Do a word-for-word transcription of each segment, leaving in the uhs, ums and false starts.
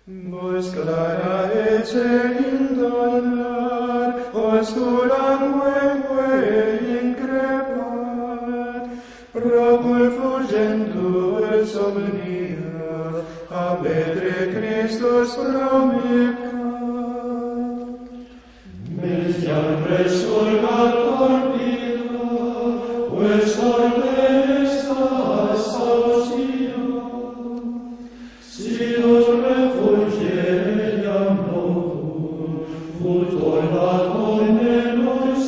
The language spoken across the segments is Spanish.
Vos clara ece in donar, oscura mueque increpat, procul fulgentur somnia, a petre Christus promicat. Mestiam resurgat corpiro, ves ordenes saucio, sius refugium novum, futor ad omnes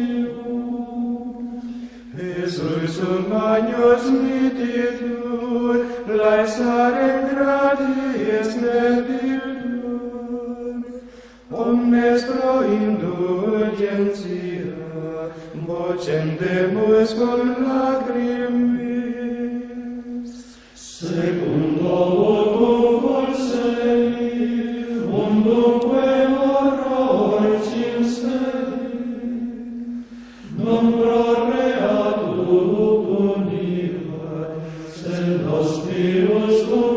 Jesus humanus mititur, laesare gratiis nebildur, omnes pro indulgentia, vocendemus cum lacrimis. Secundo vocum forcei, undumque horror cinstedi, non pro reatur punivat, sed hospirus